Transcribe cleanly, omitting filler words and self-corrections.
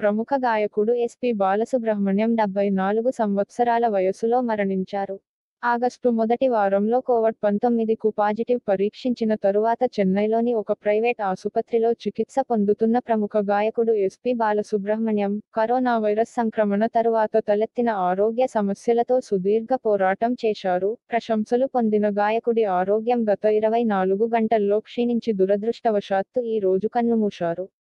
ప్రముఖ గాయకుడు SP బాలసుబ్రహ్మణ్యం 74 సంవత్సరాల వయసులో మరణించారు. ఆగస్టు మొదటి వారంలో కోవిడ్-19కు పాజిటివ్ పరీక్షించిన తరువాత చెన్నైలోని ఒక ప్రైవేట్ ఆసుపత్రిలో చికిత్స పొందుతున్న ప్రముఖ గాయకుడు SP బాలసుబ్రహ్మణ్యం, కరోనా వైరస్ సంక్రమణ తరువాత తలెత్తిన ఆరోగ్య సమస్యలతో సుదీర్ఘ పోరాటం చేశారు. ప్రశంసలు పొందిన గాయకుడి ఆరోగ్యం గత 24 గంటల్లో క్షీణించి దురదృష్టవశాత్తు ఈ రోజు కన్నుమూశారు.